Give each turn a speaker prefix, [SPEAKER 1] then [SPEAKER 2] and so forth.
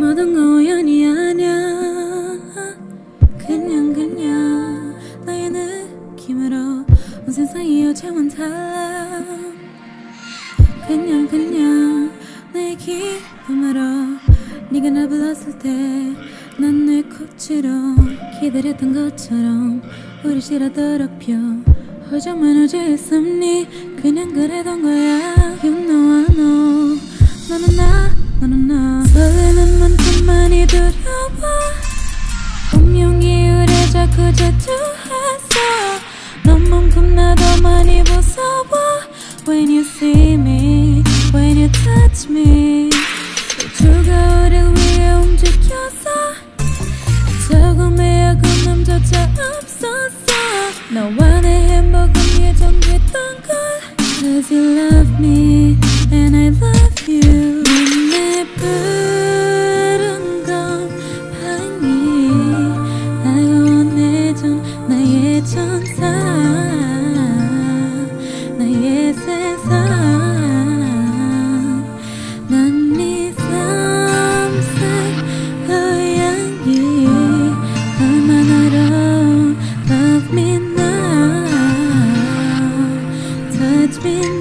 [SPEAKER 1] 모든 거 우연이 아냐. 그냥 나의 느낌으로 온 세상이 어제와는 달라. 그냥 나의 기쁨으로 네가 날 불렀을 때 난 내 코치로 기다렸던 것처럼 우리 싫어도록 펴 허정만 어제였었니. 그냥 그래던 거야. You know I know. 너는 나 설레는 만큼 많이 두려워. 운명이 우릴 자꾸 질투했어. 너만큼 나도 많이 무서워. When you see me, when you touch me, 우주가 우릴 위해 움직였어. 조금의 아픔조차 없었어. 너와 내 행복은 예정됐던 걸. Cause you love me and I love you. 내 푸른 곰팡이 알고 원해준 나의 천사. 나의 세상. 난 네 삼색 고양이 얼마나로 Love me now, touch me